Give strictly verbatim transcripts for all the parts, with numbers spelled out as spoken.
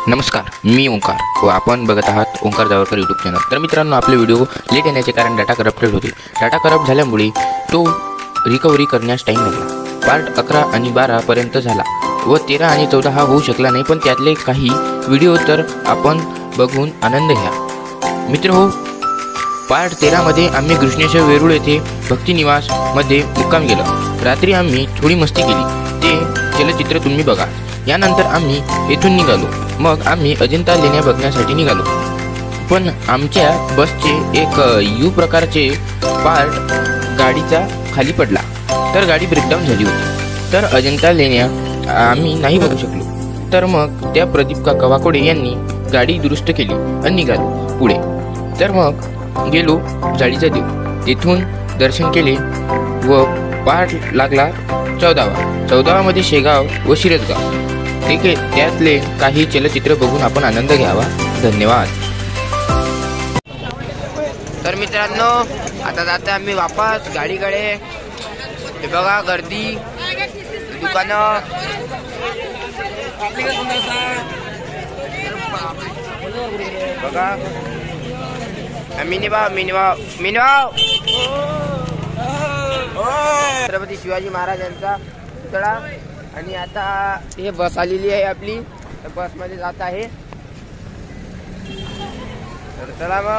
नमस्कार, मी ओंकार व आपण बघत आहात ओंकार जावरकर यूट्यूब चॅनल। तर मित्रांनो, आपले व्हिडिओ लेट येण्याचे कारण डाटा करप्टेड होते। डाटा करप्ट झाल्यामुळे तो रिकव्हरी करण्यास टाईम लागला। पार्ट अकरा आणि बारा पर्यंत झाला व तेरा आणि चौदा हा होऊ शकला नाही, पण त्यातले काही व्हिडिओ तर आपण बघून आनंद घ्या। मित्रहो, पार्ट तेरा मध्ये आम्ही कृष्णेश्वर वेरूळ येथे भक्तिनिवास मध्ये मुक्काम केला। रात्री आम्ही थोडी मस्ती केली, ते चलचित्र तुम्ही बघा। यानंतर आम्ही येथून निघालो। मग आम्ही अजिंठा लेण्या बघण्यासाठी निघालो, पण आमच्या बसचे एक यू प्रकारचे पार्ट गाडीचा खाली पडला, तर गाडी ब्रेकडाऊन झाली होती। तर अजिंठा लेण्या आम्ही नाही बघू शकलो। तर मग त्या प्रदीप काका वाकोडे यांनी गाडी दुरुस्त केली आणि निघालो पुढे। तर मग गेलो जाळीचा देव, तेथून दर्शन केले व पार्ट लागला चौदावा। चौदावामध्ये शेगाव व शिरसगाव, ठीक आहे, त्यातले काही चलचित्र बघून आपण आनंद घ्यावा। धन्यवाद। तर मित्रांनो, आता जाते आम्ही वापस गाडीकडे। हे बघा, गर्दी, दुकानं, बघा, मिनीभाव मिनीभाव मिनीभाव छत्रपती शिवाजी महाराज यांचा पुतळा। आणि आता हे बस आलेली आहे आपली, बस मध्ये जात आहे। तर चला मग।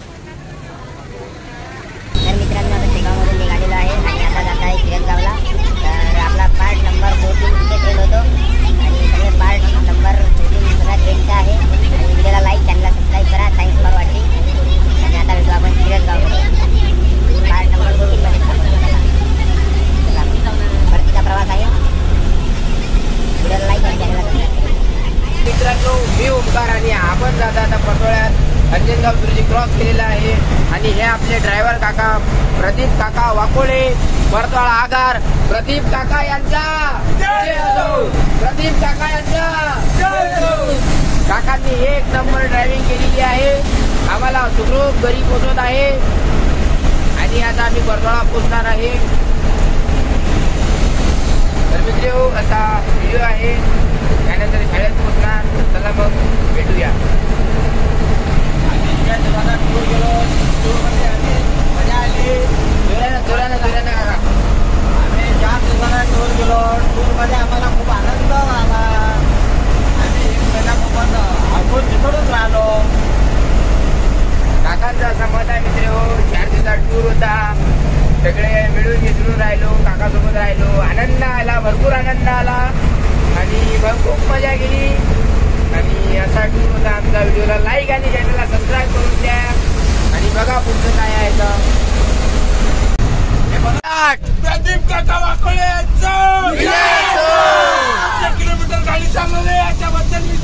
तर मित्रांनो, आता शेगावमधून निघालेलो आहे आणि आता जात आहे शिरसगावला। तर आपला पार्ट नंबर फोर्टीन तिथे ट्रेन होतो आणि सगळे पार्ट नंबर फोर्टीन सगळ्या ट्रेनचा आहे। आणि व्हिडिओला लाईक, चॅनलला सबस्क्राईब करा। Thanks for watching. आणि आता भेटू आपण शिरसगावमध्ये पार्ट नंबर फोर्टीन मध्ये। परतीचा प्रवास आहे, व्हिडिओला लाईक आणि चॅनलला सबस्क्राईब करा। मित्रांनो, मी ओंकार आणि आपण जाता आता पटोळ्यात अंजनगाव ब्रिज क्रॉस केलेला आहे। आणि हे आपले ड्रायव्हर काका प्रदीप काका वाकोडे, परतवाळा आगार। प्रदीप काका यांचा जय असो, प्रदीप काका यांचा। काकांनी एक नंबर ड्रायव्हिंग केलेली आहे, आम्हाला सुखरूप घरी पोहोचवत आहे। आणि आता आम्ही परतवाळा पोहोचणार आहे। तर मित्रो, असा व्हिडिओ आहे, त्यानंतर शाळेत पोहोचणार। चला मग भेटूया। टूर गेलो, टूरमध्ये आम्ही मजा आली। जोरानं जोरानं जोरानं काका, आम्ही चार दिवसाला टूर गेलो। टूरमध्ये आम्हाला खूप आनंद आला। आम्ही एक महिन्यासोबत आपण तिकडून राहिलो। काकांचं असं मत आहे मित्र, चार दिवसात टूर होता, सगळे मिळून मिसळून राहिलो, काकासोबत राहिलो, आनंद आला, भरपूर आनंद आला आणि खूप मजा केली। आणि असा टूर होता आमचा। व्हिडिओला लाईक आणि चॅनलला सबस्क्राईब करून द्या आणि बघा पुढचं काय आहे। प्रदीप काका वाकोडे किलोमीटर गाडी चालवली, याच्याबद्दल मी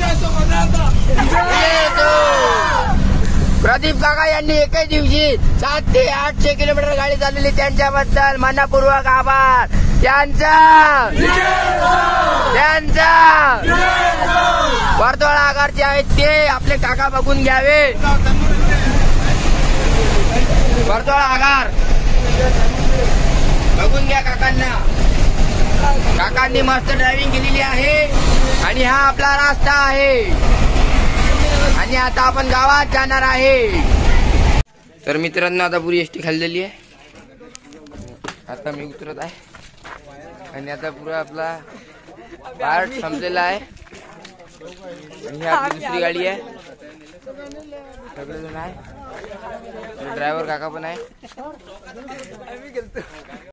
प्रदीप काका यांनी एकाच दिवशी सात ते आठशे किलोमीटर गाडी चालवली, त्यांच्याबद्दल मनपूर्वक आभार। त्यांचा त्यांचा परतवाळा आगारचे आहेत ते आपले काका बघून घ्यावे। परतवाळा आगार बघून घ्या काकांना। काकांनी मस्त ड्रायव्हिंग केलेली आहे आणि हा आपला रस्ता आहे। आणि आता आपण गावात जाणार आहे। तर मित्रांनो, आता पुरी एसटी खाल्लेली आहे, आता मी उतरत आहे आणि आता पुरा आपला पार्ट संपलेला आहे। आणि ही आपली दुसरी गाडी आहे, सगळेजण आहे, ड्रायव्हर काका पण आहे।